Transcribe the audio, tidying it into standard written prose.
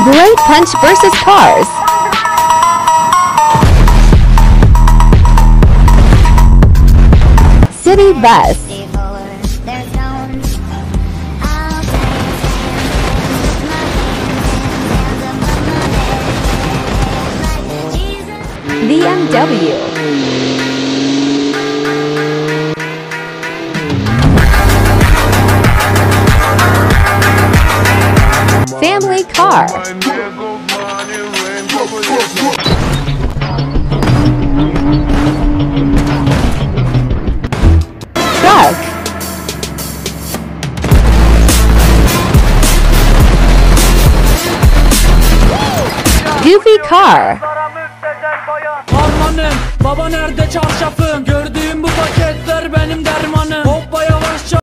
Great Punch versus Cars. City Bus. BMW. Family car. Truck. Goofy car. Harmanım, baba nerede çarşafım?